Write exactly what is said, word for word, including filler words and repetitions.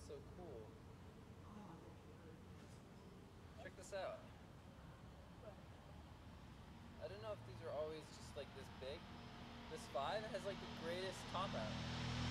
so cool. Check this out. I don't know if these are always just like this big. This five has like the greatest top out.